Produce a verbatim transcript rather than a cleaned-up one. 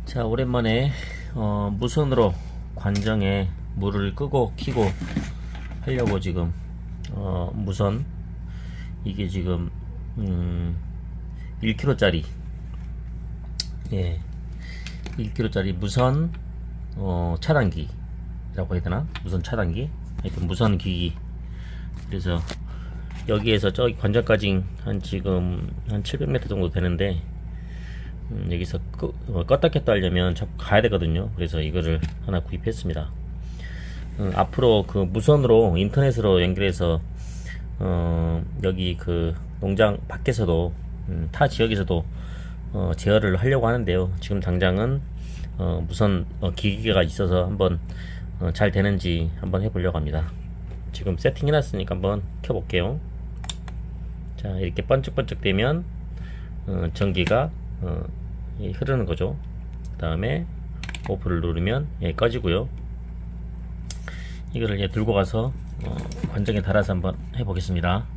자, 오랜만에 어, 무선으로 관정에 물을 끄고 켜고 하려고 지금 어, 무선 이게 지금 음, 일 킬로그램 짜리 예, 일 킬로그램 짜리 무선 어, 차단기라고 해야 되나? 무선 차단기? 하여튼 무선 기기. 그래서 여기에서 저기 관정까지 한 지금 한 칠백 미터 정도 되는데 음, 여기서 끄, 어, 껐다 켰다 하려면 자꾸 가야 되거든요. 그래서 이거를 하나 구입했습니다. 음, 앞으로 그 무선으로 인터넷으로 연결해서 어, 여기 그 농장 밖에서도 음, 타 지역에서도 어, 제어를 하려고 하는데요. 지금 당장은 어, 무선 어, 기기가 있어서 한번 어, 잘 되는지 한번 해보려고 합니다. 지금 세팅 해놨으니까 한번 켜볼게요. 자, 이렇게 번쩍번쩍 되면 어, 전기가 어, 예, 흐르는 거죠. 그 다음에 오프를 누르면 예, 꺼지고요. 이거를 예, 들고 가서 어, 관정에 달아서 한번 해보겠습니다.